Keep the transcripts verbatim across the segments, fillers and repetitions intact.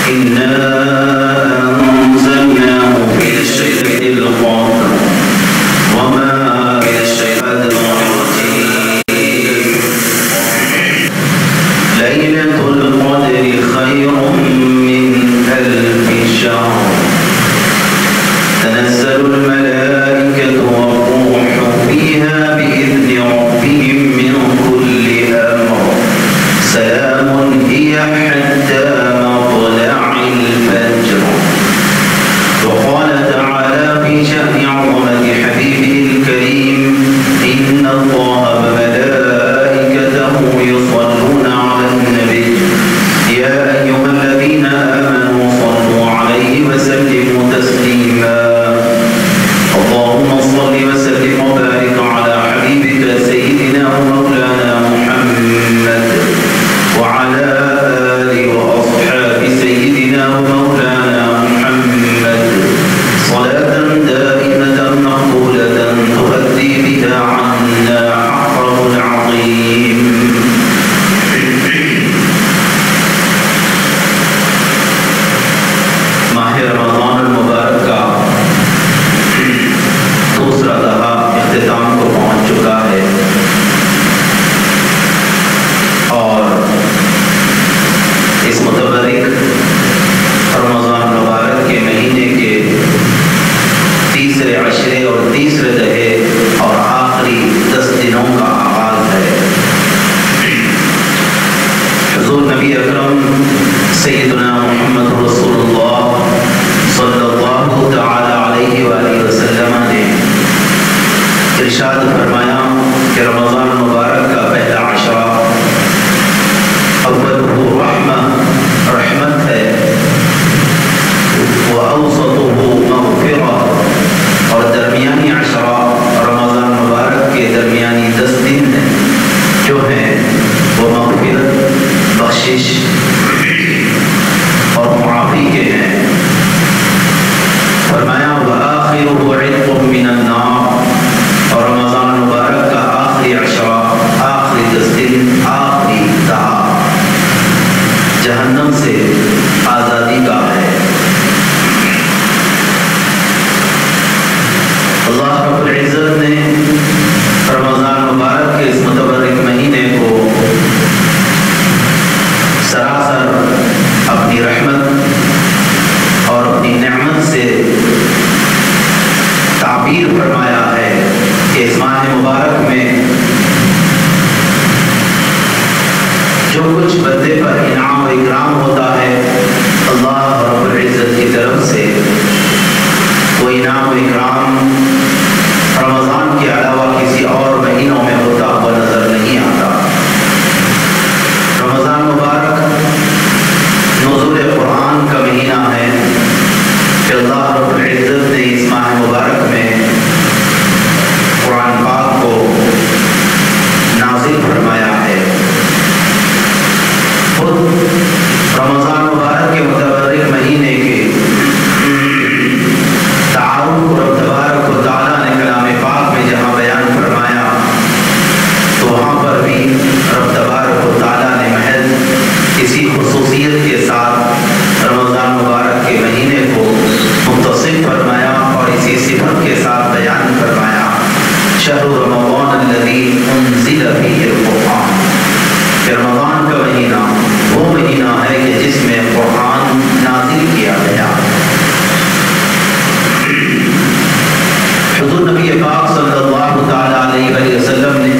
إنا أنزلناه في ليلة القدر وما يشهد ليلة القدر خير من ألف شهر تنزل الملائكة والروح فيها بإذن ربهم من كل أمر سلام هي حتى مطلع الفجر. وقال تعالى في شأن عظمة حبيبه الكريم إن الله وملائكته يصلون على النبي يا أيها الذين آمنوا صلوا عليه وسلموا تسليما. اللهم صل وسلم وبارك على حبيبك سيدنا ومولانا محمد وعلى آله وأصحاب سيدنا ومولانا محمد صلاة دائمة مقبولة تؤدي بها عنا حقه العظيم. ماہ رمضان المبارک کا دوسرا دہا اختتام کو پہنچ چکا ہے اور اس متبرک رمضان مبارک کے مہینے کے تیسرے عشرے اور تیسرے دہے اور آخری دس دنوں کا آغاز ہے. حضور نبی اکرم سیدنا محمد رسول اللہ صلی اللہ تعالی علیہ وآلہ وسلم نے ارشاد فرمایا کہ رمضان مبارک کا پہلا عشرہ اولہ رحمہ رحمت ہے وأوسطه مغفرہ اور درمیانی عشرہ رمضان مبارک کے درمیانی دس دن جو ہیں وہ مغفرت بخشش اور معافی کے ہیں. فرمایا وآخرہ عتق من النار اور رمضان مبارک کا آخری عشرہ آخری دس دن آخری دہا جہنم سے آزادی کا ہے. اللہ رب العزت نے رمضان مبارک کے اس متبرک مہینے کو سراسر اپنی رحمت اور اپنی نعمت سے تعبیر فرمایا ہے کہ اس ماہ مبارک میں جو کچھ بندے پر انعام و اکرام ہوتا ہے اللہ رب العزت کی طرف سے وہ انعام و اکرام رمضان کے علاوہ کسی اور مہینوں میں ہوتا ہوا نظر نہیں آتا. رمضان مبارک نزول قرآن کا مہینہ ہے کہ اللہ رب العزت نے اس ماہ مبارک میں قرآن پاک کو نازل فرمایا ہے. خود رمضان مبارک کے متبرک مہینے کے تعارف رب تبارک و تعالیٰ نے کلام پاک میں جہاں بیان فرمایا تو وہاں پر بھی رب تبارک و تعالیٰ نے محض اسی خصوصیت کے ساتھ رمضان مبارک کے مہینے کو متصف فرمایا اور اسی صفت کے ساتھ بیان فرمایا شہر رمضان الذی انزل فیہ القرآن کہ رمضان کا مہینہ وہ مہینہ ہے کہ جس میں قرآن نازل کیا گیا. حضور نبی پاک صلی اللہ تعالی علیہ وآلہ وسلم نے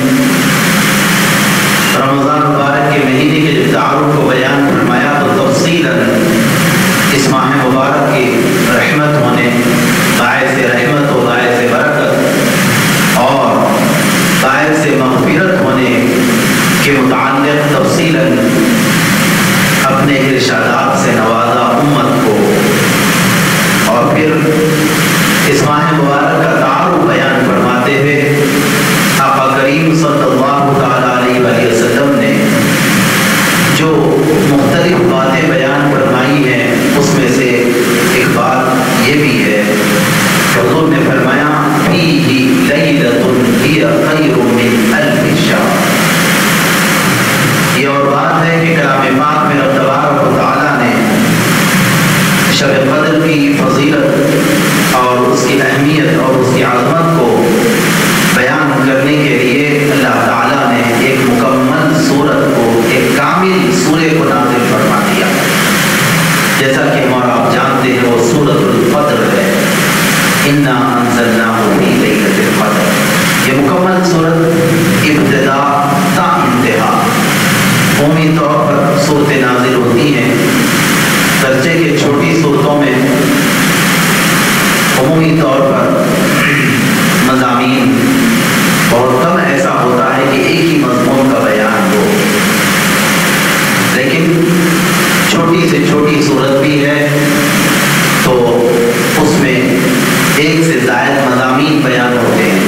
رمضان مبارک کے مہینے کے جو تعارف کو بیان فرمایا تو تفصیلاً اس ماہ مبارک کی رحمت ہونے باعث رحمت و باعث برکت اور باعث مغفرت ہونے کے متعلق تفصیلاً اپنے ارشادات سے نوازا امت کو اور پھر اس ماہ مبارک کا تعارف بیان فرماتے ہوئے آقا کریم صلی اللہ تعالی علیہ وآلہ وسلم نے جو مختلف باتیں بیان فرمائی ہیں اس میں سے ایک بات یہ بھی ہے کہ حضور نے فرمایا فیہ لیلۃ ہی خیر من الف شہر. یہ اور بات ہے کہ کلام پاک میں رب تبارک و تعالیٰ نے इन्ना अंज़लनाहु फी लैलतिल क़द्र। ये मुकम्मल सूरत इब्तिदा ता इंतहा कौमी तौर पर सूरतें नाजिल होती हैं। दर्जे के छोटी सूरतों में कौमी तौर पर मज़ामीन बहुत कम ऐसा होता है कि एक ही मज़मून का बयान हो, लेकिन छोटी से छोटी सूरत भी है तो उसमें एक से ज़ायद मज़ामीन बयान होते हैं।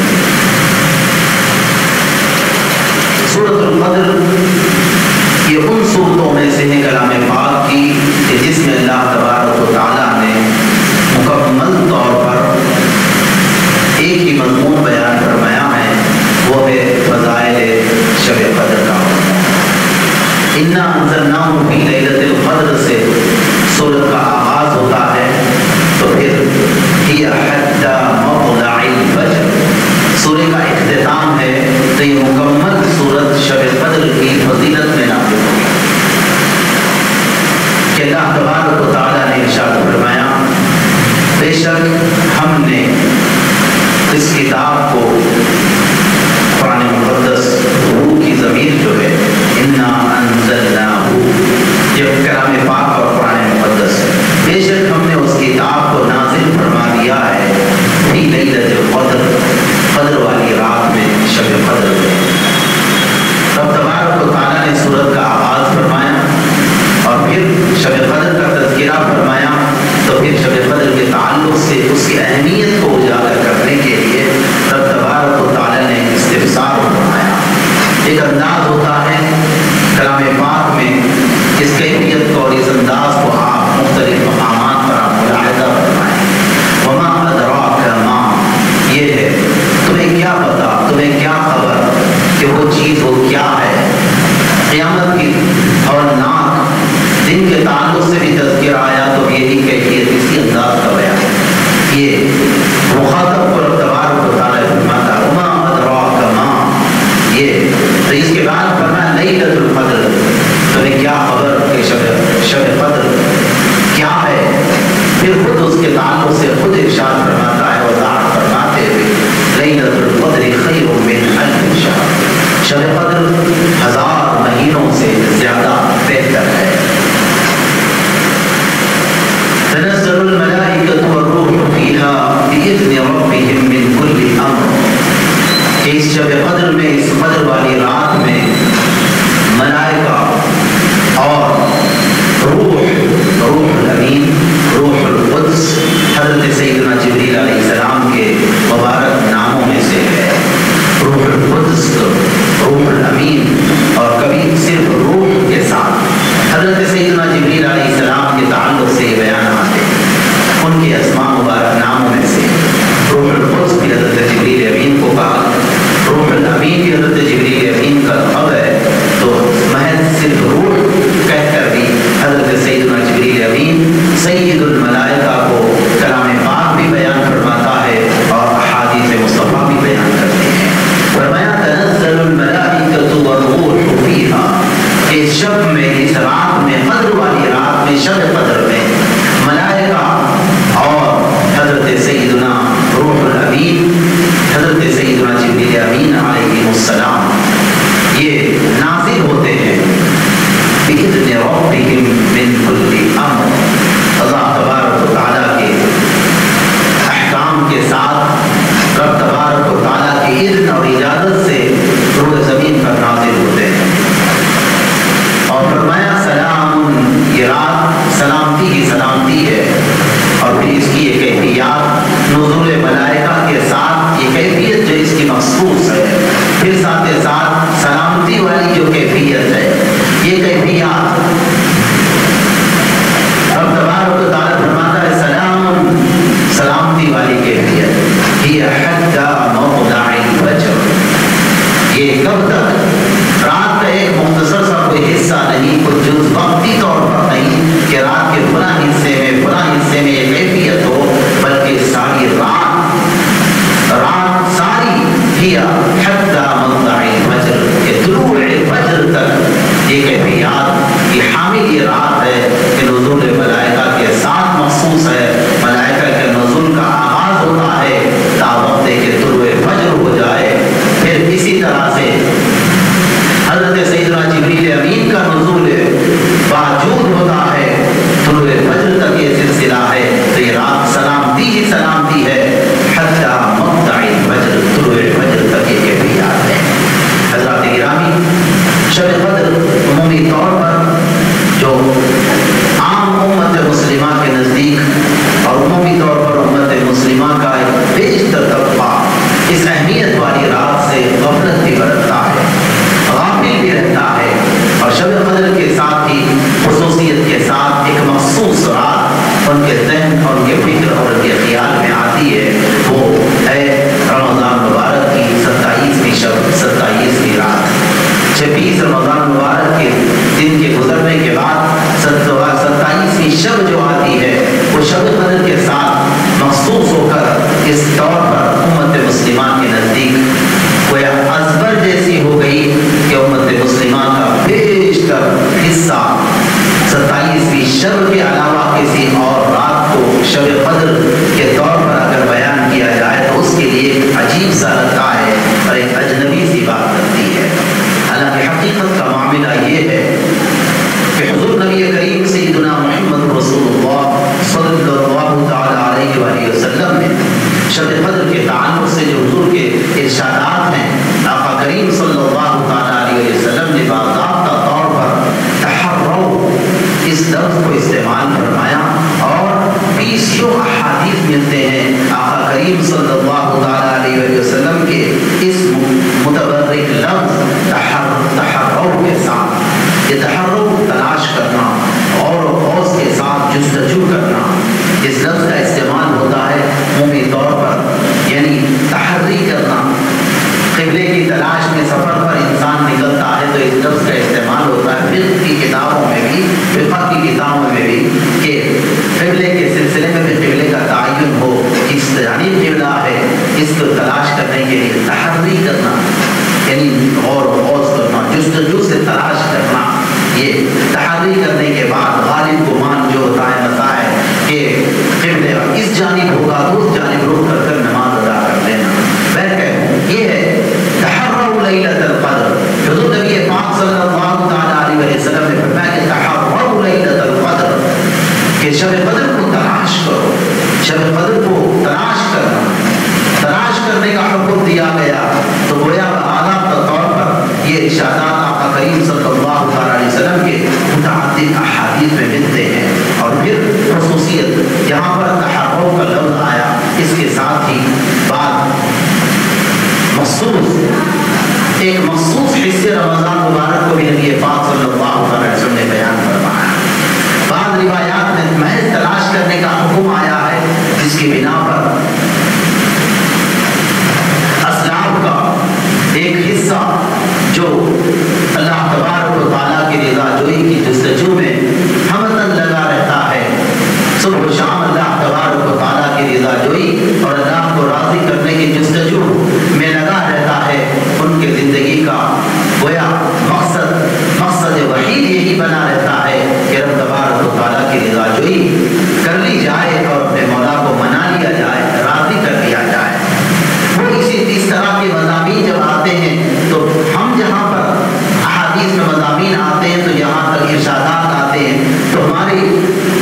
सूरतुल क़द्र ये उन सूरतों में से है कलाम पाक की कि जिसमें अल्लाह तबारक व तआला ने मुकम्मल तौर पर एक ही मज़मून बयान फरमाया है, वो है फ़ज़ाइल शब क़द्र का। इन्ना अंज़लनाहु फी लैलतिल क़द्र से सूरत का आगाज़ होता है, तो फिर हिया हत्ता मत्लइल फज्र सूरह का इख्तिताम है, तो ये मुकम्मल सूरत शब क़द्र की फजीलत में नाज़िल हुई कि अल्लाह तबारक व तआला ने इरशाद फरमाया, बेशक हमने इस किताब को कुरान मुक़द्दस रूह की ज़मीर जो है इन्ना अंज़लनाहु ये कलाम पाक और कुरान मुक़द्दस, बेशक हमने उस किताब को नाज़िल फरमा दिया है फी लैलतिल क़द्र क़द्र वाली रात में, शब क़द्र में। तब तबारक व तआला ने सूरत का आगाज़ फरमाया और फिर शब क़द्र का तज़किरा फरमाया, तो फिर शब क़द्र के ताल्लुक़ से उसकी अहमियत को उजागर करने के लिए तब तबारक व तआला ने इस्तिफ़सार फरमाया। एक अंदाज़ होता है कलाम पाक में, इस कैफियत को और इस अंदाज़ को आप मुख्तलिफ मक़ामात पर आप मुलाहिज़ा फरमाएँ। वमा अदराका मा, ये है तुम्हें क्या पता, तुम्हें क्या खबर कि वो चीज़ वो क्या है। क़यामत की और नाक दिन के ताल्लुक़ से भी तज़किरा आया, तो यही कैफियत इसी अंदाज़ का बयान है। ये मुखातब को तबारक व तआला फरमाता वमा अदराका मा, ये तो इसके बाद फरमाया लैलतुल क़द्र, तुम्हें क्या खबर कि शब शब क़द्र क्या है। फिर खुद उसके ताल्लुक़ से खुद इरशाद फरमाता है, वज़ाहत फरमाते हुए लैलतुल क़द्र खैरुम मिन अल्फ़ि शहर, शब क़द्र हजार महीनों से ज़्यादा बेहतर है। तनज़्ज़लुल मलाइकतु वर्रूहु फ़ीहा बिइज़्नि रब्बिहिम मिन कुल्लि अम्र, कि इस शब क़द्र में, इस क़द्र वाली रात में मलाइका और रूह, रूहुल अमीन, रूहुल क़ुद्स हज़रत सैयदना जिब्रील अलैहिस्सलाम के मुबारक नामों में से है। रूहुल क़ुद्स, रूहुल अमीन, और कभी सिर्फ रूह के साथ हज़रत सैयदना जिब्रील अलैहिस्सलाम के ताल्लुक़ से बयान आते हैं। उनके अस्मा मुबारक नामों में से रूहुल क़ुद्स भी हज़रत जिब्रील अमीन को कहा, रूहुल अमीन भी हज़रत जिब्रील अमीन का लक़ब है, तो महज सिर्फ रूह कहकर भी हज़रत सैयदना जिब्रील अमीन सैयदुल मलाइका को कलाम पाक भी बयान फरमाता है और अहादीस मुस्तफ़ा भी बयान करते हैं। फरमाया तनज़्ज़लुल मलाइकतु वर्रूहु फ़ीहा, इस शब में, इस रात में, क़द्र वाली रात में, शब क़द्र में मलाइका और हज़रत सैयदना रूहुल अमीन, हज़रत सैयदना जिब्रील अमीन अलैहिमुस्सलाम ये नाज़िल होते हैं बिइज़्नि रब्बिहिम मिन कुल्लि अम्र, अल्लाह तबारक व तआला के अहकाम के साथ, रब तबारक व तआला की इज़्न और इजाज़त से रूह ज़मीन पर नाज़िल होते हैं। और फरमाया सलामुन, ये रात सलामती ही सलामती है। और फिर इसकी ये कैफियत नुज़ूल मलाइका के साथ, ये कैफियत जो इसकी मखसूस है, फिर साथ ही साथ सलामती वाली जो कैफियत है, ये कैफियत रब तबारक व तआला फरमाता है सलामुन, सलामती वाली कैफियत, हिया हत्ता मत्लइल फज्र, ये कब तक, रात का एक मुख्तसर सा कोई हिस्सा नहीं, कोई जुज़ वक्ती तौर पर नहीं कि रात के फला हिस्से में फला हिस्से में ये कैफियत हो, बल्कि सारी रात, रात सारी हिया हत्ता मत्लइल फज्र, के तुलूए फज्र तक ये कैफियत, ये हामिल ये रात है कि नुज़ूल मलाइका के साथ मखसूस है। मलाइका के नुज़ूल का आगाज़ होता है کی شب جو آتی ہے وہ شب قدر کے ساتھ مخصوص ہو کر اس طور پر امت مسلمہ کے نزدیک گویا ازبر جیسی ہو گئی کہ امت مسلمہ کا بیشتر حصہ ستائیسویں شب کے علاوہ کسی اور رات کو شب قدر کے طور پر اگر بیان کیا جائے تو اس کے لیے ایک عجیب سا لگتا ہے اور ایک اجنبی سی بات لگتی ہے. حالانکہ حقیقت کا معاملہ یہ ہے کہ حضور نبی کریم سیدنا محمد رسول اللہ صلی اللہ تعالی علیہ وآلہ وسلم نے شب قدر کے تعلق سے جو حضور کے ارشادات ہیں آقا کریم صلی اللہ تعالی علیہ وسلم نے باضابطہ طور پر تحرو اس لفظ کو استعمال فرمایا اور بیسوں احادیث ملتے ہیں آقا کریم صلی اللہ تعالی علیہ وسلم کے اس متبرک لفظ تحرو کے ساتھ. یہ تحرو تلاش کرنا اور غوث کے ساتھ جستجو کرنا اس لفظ کا استعمال ہوتا ہے عمومی طور پر یعنی تحری کرنا. قبلے کی تلاش میں سفر پر انسان نکلتا ہے تو اس لفظ کا استعمال ہوتا ہے فقہ کی کتابوں میں بھی فقہ کی کتابوں میں بھی کہ قبلے کے سلسلے میں بھی قبلے کا تعین ہو کس جانب قبلہ ہے اس کو تلاش کرنے کے لیے تحری کرنا یعنی غور و خوض کرنا جستجو سے تلاش کرنا. یہ تحری کرنے کے بعد غالب گمان جو ہوتا ہے مسائل کہ قبلے اس جانب ہوگا تو اس جانب رخ کر کر نماز ادا کر لینا. بہرکہ یہ ہے تحروا لیلۃ القدر. حضور نبی پاک صلی اللہ تعالی علیہ وسلم نے فرمایا کہ تحروا لیلۃ القدر کہ شب قدر کو تلاش کرو. شب قدر کو تلاش کرنا تلاش کرنے کا حکم دیا گیا تو گویا باضابطہ طور پر یہ ارشادات آقا کریم صلی اللہ تعالی علیہ وسلم کے متعدد احادیث میں ملتے ہیں. اور پھر خصوصیت جہاں پر تحروا کا لفظ آیا اس کے ساتھ ہی بات مخصوص ایک مخصوص حصے رمضان مبارک کو بھی نبی پاک صلی اللہ علیہ وسلم نے بیان فرمایا. بعض روایات میں محض تلاش کرنے کا حکم آیا ہے جس کی بنا پر اسلاف کا ایک حصہ جو اللہ تبارک و تعالیٰ کی رضا جوئی کی جستجو میں ہمدن لگا رہتا ہے. صبح و شام اللہ تبارک و تعالیٰ کی رضا جوئی اور اللہ کو راضی کرنے کی جستجو میں لگا رہتا ہے. ان کی زندگی کا گویا مقصد مقصد وحید یہی بنا رہتا ہے کہ رب تبارک و تعالیٰ کی رضا جوئی کر لی جائے اور اپنے مولا کو منا لیا جائے راضی کر لیا جائے. وہ اسی اس طرح کے مضامین جب آتے ہیں تو ہم جہاں پر احادیث میں مضامین آتے ہیں تو جہاں تک ارشادات آتے ہیں تو ہماری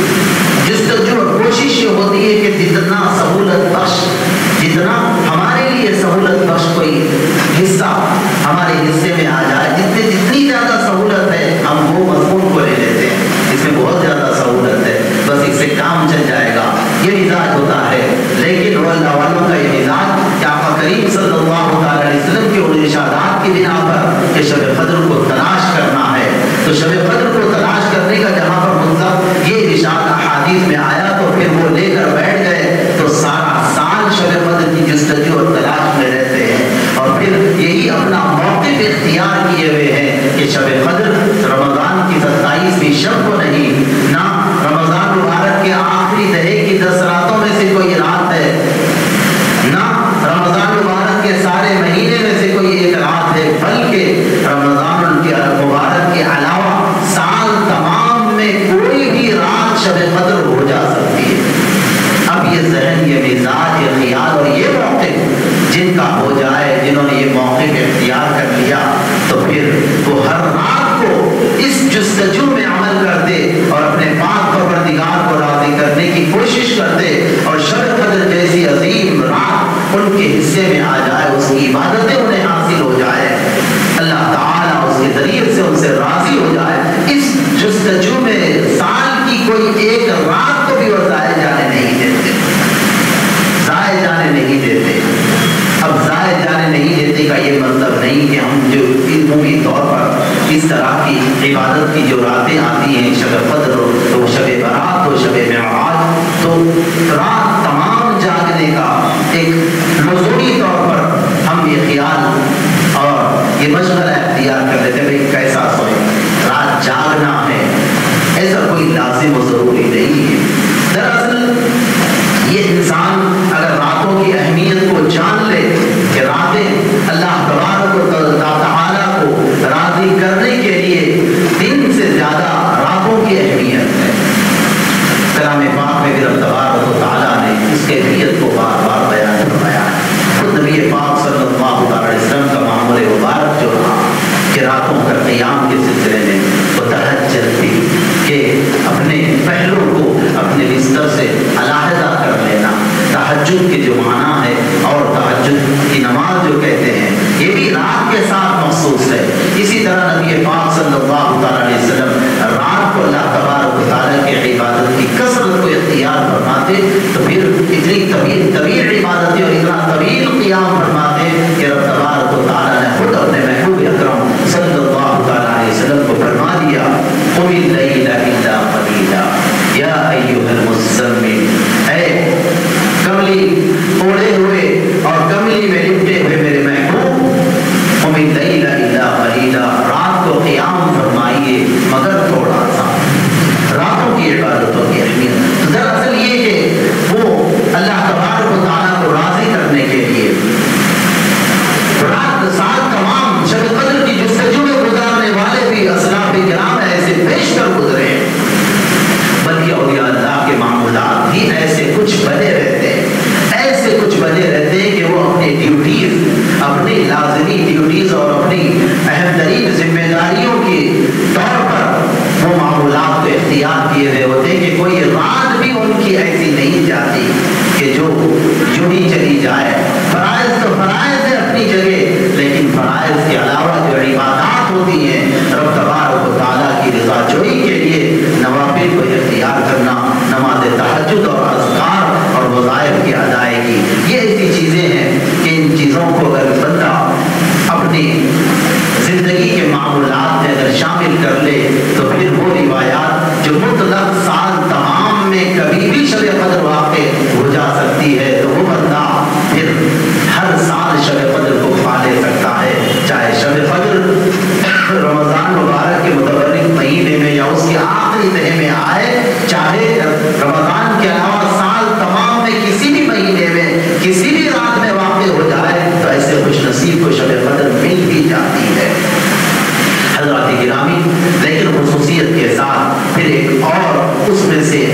جستجو اور کوشش یہ ہوتی ہے کہ جتنا سہولت بخش جتنا ہمارے لیے سہولت بخش کوئی حصہ ہمارے حصے میں آ جائے جتنی جتنی زیادہ سہولت ہے ہم وہ مضمون کو لے لیتے ہیں. اس میں بہت زیادہ سہولت ہے بس اس سے کام چل جائے گا یہ مزاج ہوتا ہے. لیکن اللہ والوں کا یہ مزاج کہ آقا کریم صلی اللہ تعالی علیہ وسلم کے ان ارشادات کی بنا پر کہ شب قدر کو تلاش کرنا ہے تو شب قدر کو تلاش کرنے کا جہاں پر مطلب یہ ارشاد احادیث میں آیا تو پھر وہ لے کر بیٹھ گئے تو سارا سال شب قدر کی جستجو اور تلاش میں رہتے ہیں اور پھر یہی اپنا موقف اختیار کیے ہوئے ہیں کہ شب قدر رمضان کی ستائیسویں شب کو نہیں نہ رمضان مبارک کے آخری دہے کی دس راتوں میں سے کوئی رات ہے نہ رمضان مبارک کے سارے مہینے میں سے کوئی ایک رات ہے بلکہ رمضان کے مبارک کے علاوہ سال تمام میں کوئی بھی رات شب قدر ہو جا سکتی ہے. اب یہ ذہن یہ مزاج یہ خیال اور یہ موقف جن کا ہو جائے جنہوں نے یہ موقف اختیار کر لیا تو پھر وہ ہر رات کو اس جستجو میں عمل کرتے اور اپنے پاک پروردگار کو راضی کرنے کی کوشش کرتے اور شب قدر جیسی عظیم رات ان کے حصے میں آ جائے اس کی عبادتیں انہیں حاصل ہو جائے اللہ تعالیٰ اس کے ذریعے سے ان سے راضی ہو جائے. اس جستجو میں سال کی کوئی ایک رات کو بھی وہ ضائع جانے نہیں دیتے ضائع جانے نہیں دیتے. اب ضائع جانے نہیں دیتے کا یہ مطلب نہیں کہ ہم جو عمومی طور پر اس طرح کی عبادت کی جو راتیں آتی ہیں شب قدر ہو تو شب برات ہو شب معراج تو رات تمام جاگنے کا ایک لزومی طور پر ہم یہ خیال اور یہ مشغلہ اختیار کر لیتے ہیں بھائی کیسا سوئے رات جاگنا ہے ایسا کا کوئی لازم و ضروری نہیں ہے۔ دراصل یہ انسان اگر راتوں کی اہمیت کو جان لے کہ راتیں اللہ تبارک و تعالیٰ کو راضی کرنے کے لیے دن سے زیادہ راتوں کی اہمیت ہے۔ کلام پاک میں بھی رب تبارک و تعالیٰ نے اس کیفیت کو بار بار بیان فرمایا ہے۔ خود نبی پاک صلی اللہ علیہ وسلم کا معمول مبارک جو رہا کہ راتوں کا قیام کے سلسلے میں وہ تہجد تھی کہ اپنے پہلوں کو اپنے بستر سے علیحدہ کر لینا۔ تہجد کے جو معنی ہے اور تہجد کی نماز جو کہتے ہیں یہ بھی رات کے ساتھ مخصوص ہے۔ اسی طرح نبی پاک صلی اللہ علیہ وسلم رات کو اللہ تبارک و تعالیٰ کی عبادت کی کثرت کو اختیار فرماتے تو پھر اتنی طویل طویل عبادتیں اور اتنا طویل قیام فرماتے کہ رب تبارک و تعالیٰ نے خود اپنے محبوب اکرم صلی اللہ علیہ وسلم کو فرما دیا قم اللیل الا قلیلا یا ایھا المزمل، اے کملی اوڑھے ہوئے اور کملی میں لپٹے ہوئے میرے محبوب، قم اللیل الا قلیلا، رات کو قیام فرمائیے مگر تھوڑا سا۔ راتوں کی عبادتوں کی اہمیت دراصل یہ کہ وہ اللہ تبارک و تعالیٰ کو راضی کرنے کے لیے رات سال تمام شب قدر کی جستجو میں گزارنے والے بھی اسلاف کرام ایسے بیشتر گزرے ہیں، بلکہ اولیاء اللہ کے معمولات بھی ایسے کچھ بنے رہتے ہیں، ایسے کچھ بنے رہتے ہیں کہ وہ اپنی ڈیوٹیز، اپنی لازمی ڈیوٹیز اور اپنی اہم ترین ذمہ داریوں کے طور پر وہ معمولات کو اختیار کیے ہوئے ہوتے ہیں کہ کوئی رات بھی ان کی ایسی نہیں جاتی کہ جو یوں ہی چلی جائے۔ فرائض تو فرائض ہے اپنی جگہ، لیکن فرائض کے علاوہ جو عبادات ہوتی ہیں رب تبارک و تعالیٰ کی رضا جوئی کے لیے نوافل کو اختیار کرنا، نماز تہجد اور اذکار اور وظائف کی ادائیگی، یہ ایسی چیزیں ہیں کہ ان چیزوں کو اگر بندہ اپنی زندگی کے معمولات میں اگر شامل کر لے تو پھر وہ روایات جو مطلق سال تمام میں کبھی بھی شب قدر واقع ہو جا سکتی ہے تو وہ بندہ پھر ہر سال شب قدر کو پا لے سکتا ہے، چاہے شب قدر رمضان مبارک کے متبرک مہینے میں یا اس کے آخری دن میں آئے، چاہے رمضان کے علاوہ سال تمام میں کسی بھی مہینے میں کسی بھی رات میں واقع ہو جائے تو ایسے خوش نصیب کو شب قدر مل بھی جاتی ہے۔ حضرات گرامی، لیکن خصوصیت کے ساتھ پھر ایک اور اس میں سے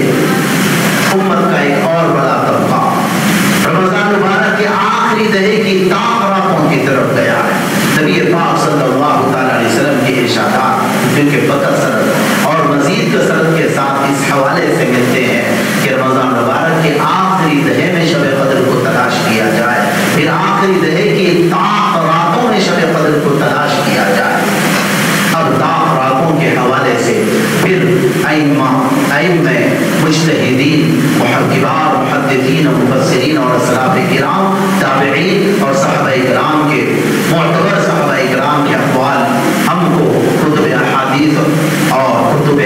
امت کا ایک اور بڑا طبقہ رمضان مبارک کے آخری دہے کی تاخراتوں کی طرف گیا ہے۔ نبی پاک صلی اللہ علیہ وسلم کے ارشادات جو کہ بکثرت اور مزید کثرت کے ساتھ اس حوالے سے ملتے ہیں کہ رمضان مبارک کے آخری دہے میں شب قدر کو تلاش کیا جائے، پھر آخری دہے کی تاخراتوں میں شب قدر کو تلاش کیا جائے۔ اب تاخراتوں کے حوالے سے پھر ائمہ ائمہ مجتہدین، محققین، محدثین، مفسرین اور اسلاف کرام، تابعین اور صحابہ کرام کے معتبر صحابہ کرام کے اقوال ہم کو کتب احادیث اور کتب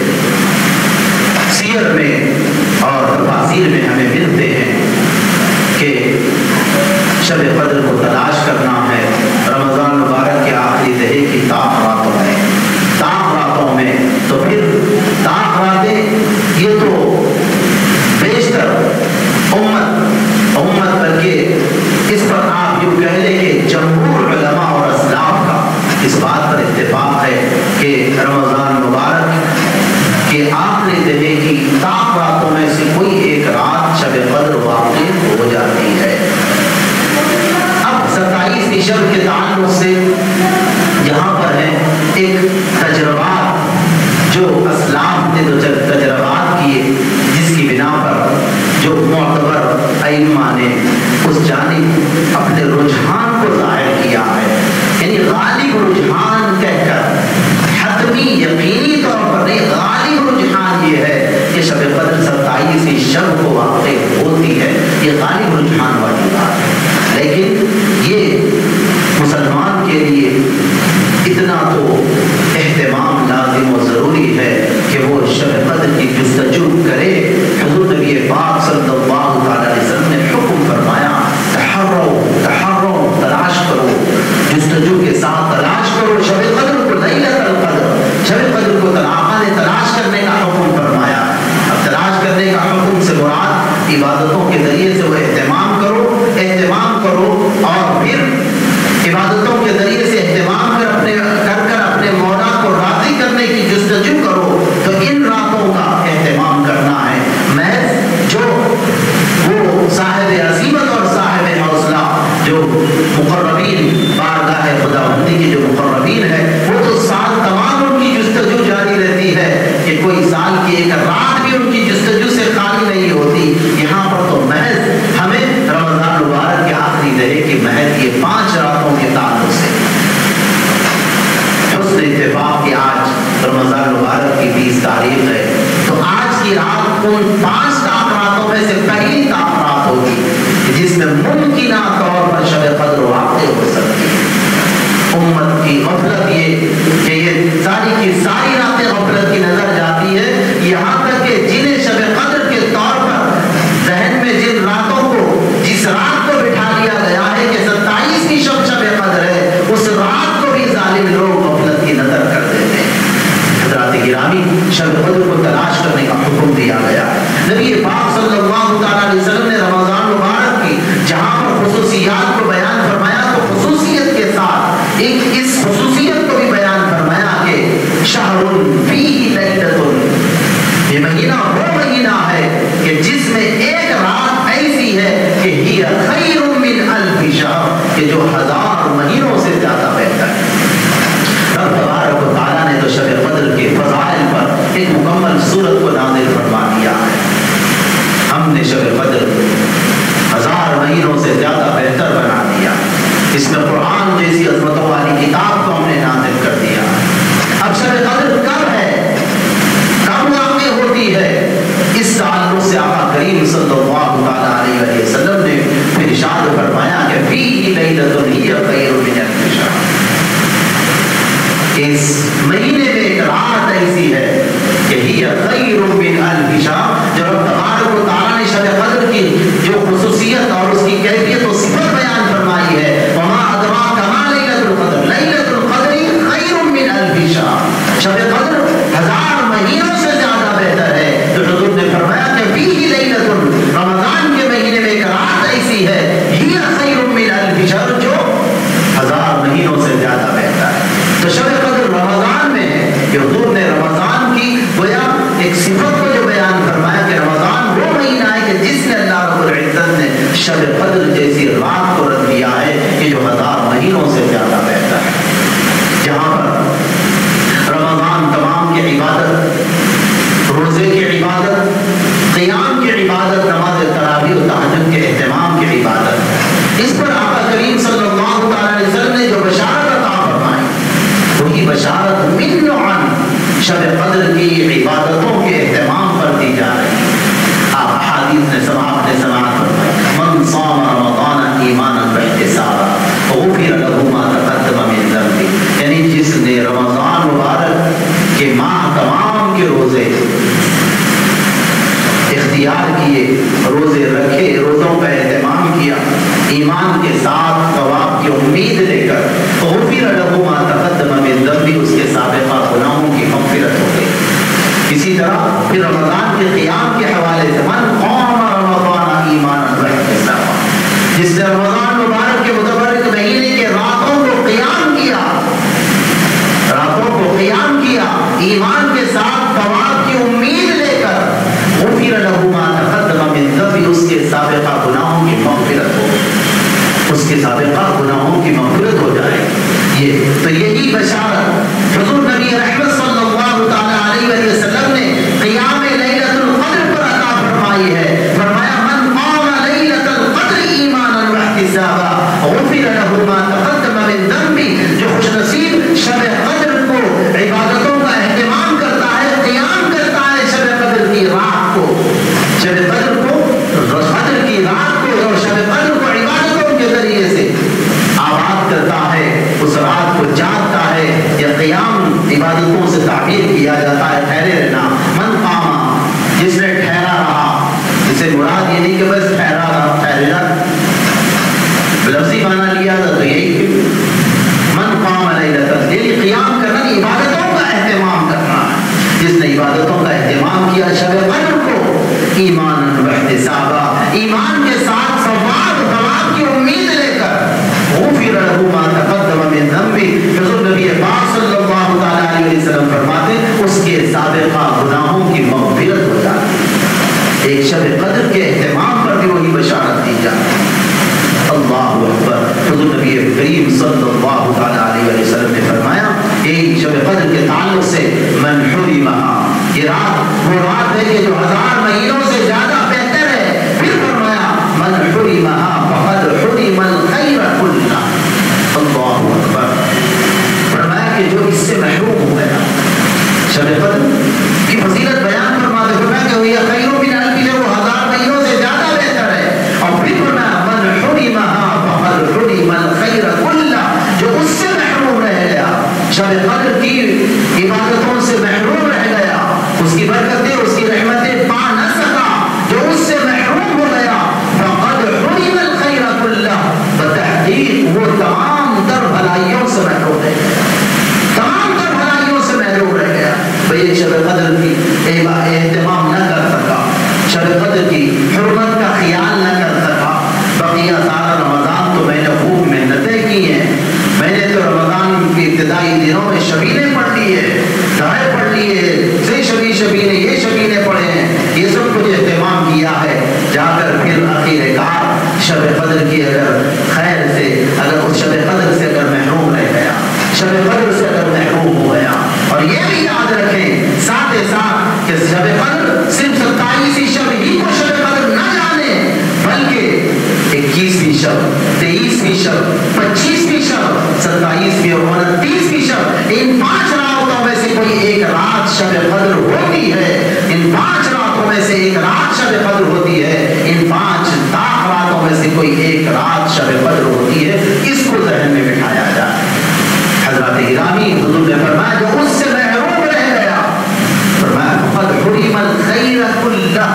سیر میں اور تفاسیر میں ہمیں ملتے ہیں کہ شب قدر کو تلاش کرنا ہے رمضان مبارک کے آخری دہے کی تاخراتوں میں تاخراتوں میں تو پھر تاخراتیں یہ تو بیشتر امت امت بلکہ اس پر آپ یوں کہہ لیں کہ جمہور علماء اور اسلاف کا اس بات پر اتفاق ہے کہ رمضان مبارک کے آخری دہے کی تاخراتوں میں سے کوئی ایک رات شب قدر واقع ہو جاتی ہے۔ اب ستائیسویں شب کے تعلق سے یہاں پر ہے ایک تجربات جو اسلاف نے جو تجربات کیے جس کی بنا پر جو معتبر ائمہ نے اس جانب اپنے رجحان کو ظاہر کیا ہے، یعنی غالب رجحان کہہ کر حتمی یقینی طور پر نہیں، غالب رجحان یہ ہے کہ شب قدر ستائیسویں شب کو واقع ہوتی ہے، یہ غالب رجحان والی بات ہے۔ لیکن یہ مسلمان کے لیے اتنا تو اہتمام لازم و ضروری ہے کہ وہ شب قدر کی جستجو کرے۔ حضور نبی پاک صلی اللہ علیہ وسلم نے حکم فرمایا تحرو تحرو تلاش کرو، جستجو کے ساتھ تلاش کرو شب قدر کو، لیلۃ القدر، شب قدر کو آقا نے تلاش کرنے کا حکم उन पांच ताक रातों में से पहली ताक रात होगी जिसमें मुमकिना तौर पर शब कद्र वाक़ई हो सकती है। उम्मत की गफलत ये कि ये सारी की सारी रातें गफलत की नजर जाती है, यहाँ तक कि जिन्हें शब कद्र के तौर पर जहन में जिन रातों को जिस रात को बिठा लिया गया है कि सत्ताईसवीं शब शब कद्र है, उस रात को भी जालिम लोग गफलत की नजर कर देते हैं। हज़रात गिरामी, शब कद्र को तलाश करने का हुक्म दिया गया है। नबी पाक सल्लल्लाहु अलैहि वसल्लम ने रमजान मुबारक की जहाँ पर खुसूसियात को बयान फरमाया तो खुसूसियत के साथ एक इस खुसूसियत को भी बयान फरमाया कि शहरुन फीही लैलतुन, ये महीना वो महीना है कि जिसमें एक रात ऐसी है कि हिया खैरुम मिन अल्फि शहर, कि जो हजार महीनों से ज्यादा बेहतर है। रब तबारक व तआला ने तो शब कद्र के फज़ाइल पर एक मुकम्मल सूरत को नाज़िल फरमा दिया है। हमने शब कद्र हजार महीनों से ज्यादा बेहतर बना दिया। इसमें कुरान जैसी अज़मतों वाली किताब को हमने नाज़िल कर दिया। अब शब कद्र कब है, कब वाक़ई होती है, इस ताल्लुक़ से आका करीम सल्लल्लाहु अलैहि वसल्लम ने फिर इरशाद फरमाया कि फीही लैलतुन हिया खैरुम मिन अल्फि शहर, इस महीने में एक रात ऐसी है कि हिया खैरुम मिन अल्फि शहर। जो रब तबारक व तआला ने शब कद्र की जो खुसूसियत और उसकी कैफियत और सिफत बयान फरमाई है, वमा अदराका मा लैलतुल क़द्र, लैलतुल क़द्र खैरुम मिन अल्फि शहर, शब कद्र हजार महीनों से ज्यादा बेहतर है। तो हुजूर ने फरमाया कि फीही लैलतुन, रमजान के महीने में एक रात ऐसी है, हिया खैरुम मिन अल्फि शहर, जो हजार महीनों से ज्यादा बेहतर है। तो शब कद्र रमजान में है कि हुजूर ने रमजान की गोया एक सिफत को जो बयान फरमाया कि रमजान वो महीना है कि जिसने अल्लाह रब्बुल इज्जत ने शब कद्र जैसी रात को रख दिया है कि जो हजार महीनों से ज्यादा बेहतर है। जहाँ पर रमजान तमाम की इबादत, रोजे की इबादत, क़ियाम की इबादत, नमाज तरावी और तहज्जुद के एहतमाम की इबादत, इस पर आका करीम सल्लल्लाहु अलैहि वसल्लम ने जो बशारत अता फरमाई, वही बशारत मिन्नअन शब कद्र की इबादतों के एहतमाम पर दी जा रही है। आप हदीस ने समाअत ने समाअत फरमाई, मन साम रमज़ान ईमानन व इहतिसाबा गुफ़िर लहू मा तक़द्दम मिन ज़ंबी, यानी जिसने रमज़ान मुबारक के माह तमाम के रोजे इख्तियार किए, रोजे रखे, रोजों का एहतमाम किया, ईमान के साथ सवाब की उम्मीद लेकर, गुफ़िर लहू मा तक़द्दम मिन ज़ंबी, उसके साबिक़ा गुनाहों की मग़फ़िरत हो गई। इसी तरह फिर रमज़ान के क़ियाम के हवाले से मन क़ाम रमज़ान ईमानन व इहतिसाबा, जिसने रमज़ान मुबारक के मुतबर्रिक महीने के रातों को क़ियाम किया, रातों को क़ियाम किया ईमान के साथ सवाब की उम्मीद लेकर, गुफ़िर लहू मा तक़द्दम मिन ज़ंबी, उसके साबिक़ा गुनाहों की मग़फ़िरत हो गई, उसके साबिक़ा गुनाहों की मग़फ़िरत हो जाएगी। ये तो यही बशारत हुज़ूर नबी रहमत सल्लल्लाहु अलैहि वसल्लम ने क़ियाम लैलतुल क़द्र पर अता फरमाई है। फरमाया मन क़ाम लैलतुल क़द्र ईमानन व इहतिसाबा गुफ़िर लहू मा तक़द्दम मिन ज़ंबी, जो खुशनसीब शब कद्र को इबादतों का एहतमाम करता है, क़ियाम करता है शब कद्र की रात को, शब कद्र को कद्र की रात को और शब कद्र को इबादतों के जरिए से आबाद करता है, उस रात को जागता है, या क़ियाम इबादतों से ताबीर किया जाता है ठहरे रहना। मन क़ामा, जिसने ठहरा रहा, इससे मुराद ये नहीं कि बस ठहरा रहा, ठहरे रहा लफ्ज़ी माना लिया था तो यही मन क़ामा लैलतुल, यानी क़ियाम करना, इबादतों का एहतमाम करना, जिसने इबादतों का एहतमाम किया शब कद्र को ईमानन व इहतिसाबा, ईमान के साथ सवाब सवाब की उम्मीद लेकर, गुफ़िर लहू मा तक़द्दम मिन ज़ंबी, हुज़ूर नबी पाक सल्लल्लाहु अलैहि वसल्लम फरमाते उसके साबिक़ा गुनाहों की मग़फ़िरत हो जाती है। एक शब कद्र के एहतमाम पर भी वही बशारत दी जाती है। अल्लाहु अकबर। हुज़ूर नबी करीम सल्लल्लाहु अलैहि वसल्लम ने फरमाया एक शब कद्र के ताल्लुक़ से, मन हुरिमहा, ये रात वो रात है कि जो हजार महीनों से ज्यादा बेहतर है। फिर फरमाया मन हुरिमहा फ़क़द हुरिमल खैर कुल्ला, अल्लाहु अकबर। फरमाया कि जो इससे महरूम हो गया, शब कद्र की फजीलत बयान फरमाते फरमाया कि एहतमाम न कर सका, शब कद्र की हुर्मत का ख्याल न कर सका। बकिया सारा रमज़ान तो मैंने खूब मेहनतें की हैं, मैंने तो रमज़ान के इब्तिदाई दिनों में शबीने पढ़ ली है, दाएँ पढ़ ली है, से शबी शबीने ये शबीने पढ़े हैं, ये सब कुछ एहतमाम किया है। जाकर फिर आखिरकार शब कद्र की अगर खैर से, अगर उस शब कद्र से अगर महरूम रह गया, शब कद्र से अगर महरूम हो गया। और ये भी याद रखें साथ ही साथ कि शब कद्र सिर्फ सत्ताईसवीं शब ही को शब कद्र न जाने, बल्कि इक्कीसवीं शब, तेईसवीं शब, पच्चीसवीं शब, सत्ताईसवीं और उनतीसवीं शब, इन पांच रातों में से कोई एक रात शब कद्र होती है। इन पांच रातों में से एक रात शब कद्र होती है। इन पांच ताक रातों में से कोई एक रात शब कद्र होती है। इसको ज़हन में बिठाया जाए। हज़रत गिरामी हुज़ूर ने फरमाया जो उससे महरूम रह गया, फरमाया फ़क़द हुरिमल खैर कुल्लह,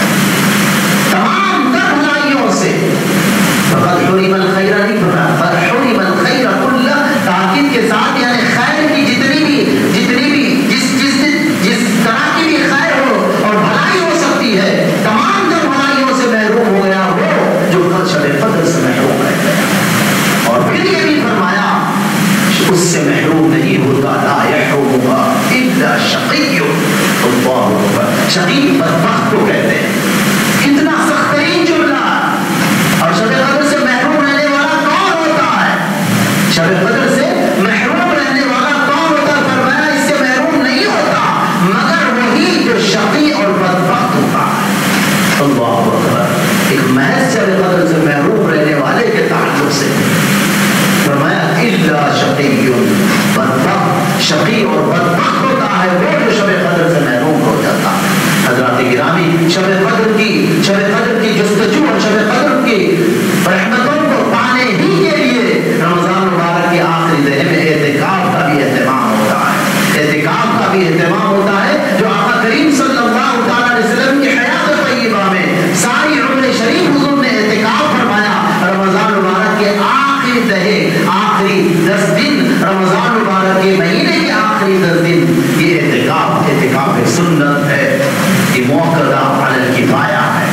तमाम तर भलाइयों से, फ़क़द हुरिमल खैर नहीं फरमाया, फ़क़द हुरिमल खैर कुल्लह, ताकीद के साथ यानी खैर की जितनी भी जितनी भी जिस जिस जिस तरह की भी खैर हो और भलाई हो सकती है, तमाम तर भलाइयों से महरूम हो गया वो जो कल शब कद्र से महरूम रह गया। और फिर ये भी फरमाया उससे महरूम नहीं होता ला यहरुमुहा इल्ला शक़िय्युन, अल्लाहु अकबर। शक़ी बदबख्त को कहते हैं, कितना सख्त तरीन जुमला। और शब कद्र से महरूम रहने वाला कौन होता है? शब कद्र से महरूम रहने वाला कौन होता है? फरमाया इससे महरूम नहीं होता मगर वही जो शक़ी और बदबख्त होता है। अल्लाहु अकबर। एक महज शब कद्र से महरूम रहने वाले के ताल्लुक से फरमाया इल्ला शक़िय्युन, बदबख्त, शक़ी और बदबख्त होता है वो जो शब कद्र से महरूम हो जाता है। हज़रात गिरामी शब कद्र की शब कद्र की जुस्तजू और शब कद्र की रहमतों को पाने ही के लिए रमज़ान मुबारक के आखिरी दिन में एतिकाफ का भी एहतमाम होता है। एतिकाफ का भी एहतमाम होता है जो आका करीम सल्लल्लाहु अलैहि वसल्लम की हयात तय्यबा में सारी उम्र शरीफ हुज़ूर ने एतिकाफ फरमाया। रमज़ान मुबारक के आखिरी दहे आखिरी दस दिन, रमज़ान मुबारक के महीने के आखिरी दस दिन, ये एतिकाफ एतिकाफ एक सुन्नत है, ये मुअक्कदा अलल किफ़ाया है।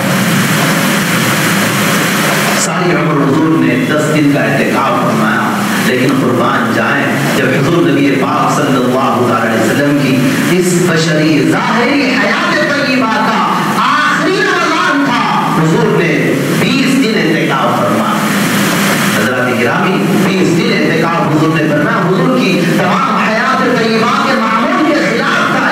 सारी उम्र हुज़ूर ने दस दिन का एतिकाफ फरमाया, लेकिन कुर्बान जाए जब हुज़ूर नबी पाक सल्लल्लाहु अलैहि वसल्लम की इस बशरी ज़ाहिरी हयात तय्यबा का आखिरी रमज़ान था, हुज़ूर ने बीस दिन एतिकाफ फरमाया। हज़रात गिरामी बीस दिन एतिकाफ हुज़ूर ने फरमाया। हुज़ूर की तमाम हयात तय्यबा के मामूल के खिलाफ था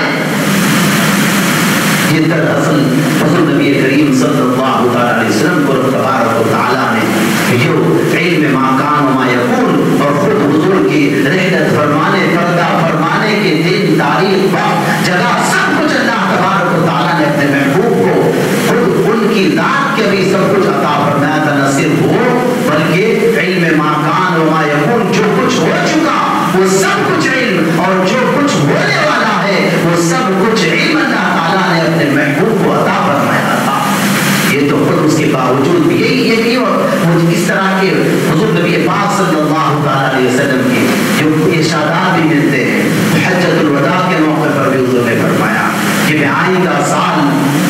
ये। दरअसल हुज़ूर नबी करीम सल्लल्लाहु अलैहि वसल्लम को तबारक व तआला ने जो इल्म मा कान व मा यकून और खुद हुज़ूर की रहमत फरमाने, पर्दा फरमाने के दिन, तारीख, वक्त, जगह सब कुछ अल्लाह तबारक व तआला ने अपने महबूब को खुद उनकी ज़ात के भी सब कुछ अता फरमाया था। न सिर्फ वो बल्कि इल्म मा कान व मा यकून, जो कुछ हो चुका वो सब कुछ इल्म और जो कुछ होने वाला है वो सब कुछ इल्म अल्लाह ताला ने अपने महबूब को अता फरमाया था। ये तो खुद उसके बावजूद भी यही ये भी और इस तरह के हुज़ूर नबी पाक सल्लल्लाहु अलैहि वसल्लम के जो इरशादात भी मिलते हैं। हज्जतुल वदा के मौके पर भी हुज़ूर ने फरमाया कि मैं आइंदा साल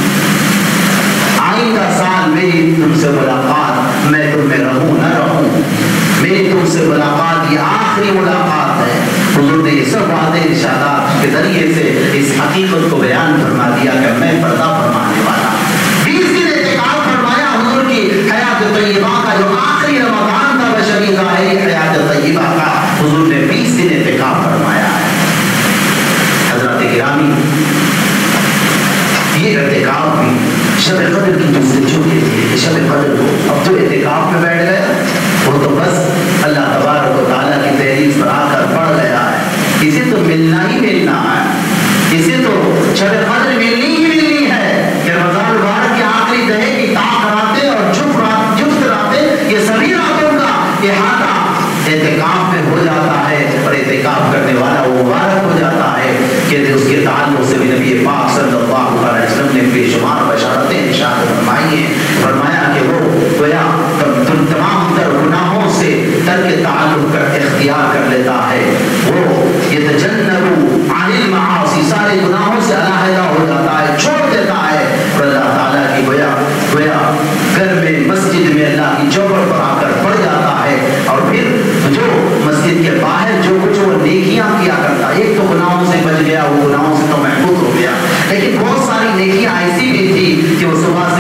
आइंदा साल मेरी तुमसे मुलाकात, मैं तुम में रहूं न रहूं, मेरी तुमसे मुलाकात ये आखिरी मुलाकात है। हुज़ूर ने ये सब बातें इरशादात के जरिए से इस हकीकत को बयान फरमा दिया कि मैं पर्दा फरमाने वाला। बीस दिन एतिकाफ फरमाया हुज़ूर की हयात तय्यबा का जो आखिरी रमज़ान था, बशरी ज़ाहिरी हयात तय्यबा का, हुज़ूर ने बीस दिन एतिकाफ फरमाया है। हज़रत गिरामी ये एतिकाफ भी शब कद्र की जुस्तजू के लिए, शब कद्र को अब जो एतिकाफ में बैठ गया वो तो बस अल्लाह तबारक व तआला की तहरीर पर आकर पड़ गया है। इसे तो मिलना ही मिलना है, इसे तो शब कद्र मिलनी ही मिलनी है कि रमज़ान मुबारक के आखिरी दहे की ताक रातें और जुफ्त रात जुफ्त रातें, ये सभी रातों का इहाता एतिकाफ में हो जाता है। और एतिकाफ करने वाला वो मुबारक हो जाता है कि उसके ताल्लुक से भी नबी पाक सल्लल्लाहु अलैहि वसल्लम ने बेशुमार बशारतें इरशाद फरमाई हैं। फरमाया कि वो गोया तमाम तर गुनाहों से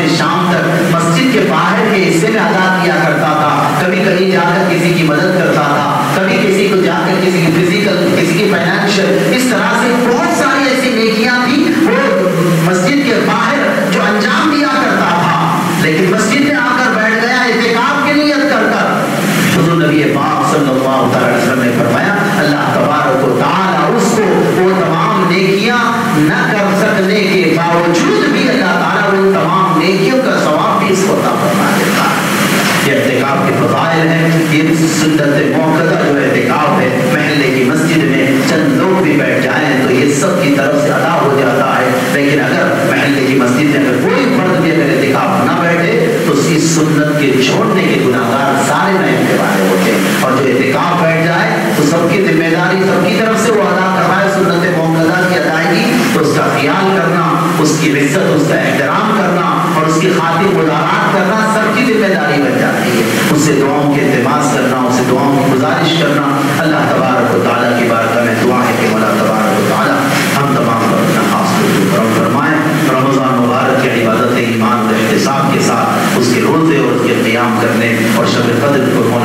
سے شام تک مسجد کے باہر کے حصے میں ادا کیا کرتا تھا. کبھی کہیں جا کر کسی کی مدد کرتا تھا, کبھی کسی کو جا کر کسی کی فزیکل, کسی کی فائنینشیل, اس طرح سے بہت ساری ایسی نیکیاں تھیں وہ مسجد کے باہر جو انجام دیا کرتا تھا. لیکن مسجد میں آ کر بیٹھ گیا اعتکاف کی نیت کر کر. حضور نبی پاک صلی اللہ علیہ وسلم نے فرمایا اللہ تبارک و تعالی اس کو وہ تمام نیکیاں نہ کر سکنے کے باوجود بھی اللہ تعالی ان تمام نیکیوں کا ثواب بھی اس کو عطا فرما دیتا ہے. یہ اعتکاف کے فضائل ہیں. یہ سنت موقدہ جو اعتکاف ہے, محلے کی مسجد میں چند لوگ بھی بیٹھ جائیں تو یہ سب کی طرف سے ادا ہو جاتا ہے. لیکن اگر محلے کی مسجد میں اگر کوئی فرد بھی اگر اعتکاف نہ بیٹھے تو اس سنت کے چھوڑنے کے گناہگار سارے محلے والے ہوتے ہیں. اور جو اعتکاف بیٹھ جائے تو سب کی ذمہ داری سب کی طرف سے وہ ادا کر رہا ہے سنت موقدہ کی ادائیگی, تو اس کا خیال کرنا, اس کی عزت, اس کا احترام کرنا اور اس کی خاطر مدارات کرنا سب کی ذمہ داری بن جاتی ہے. اس سے دعاؤں کے التماس کرنا, اس سے دعاؤں کی گزارش کرنا. اللہ تبارک و تعالیٰ کی بارگاہ میں دعا ہے کہ مولا تبارک و تعالیٰ ہم تمام پر اپنا خاص کرم فرمائیں. رمضان مبارک کی عبادت ایمان اور احتساب کے ساتھ اس کے روزے اور اس کے قیام کرنے اور شب قدر کو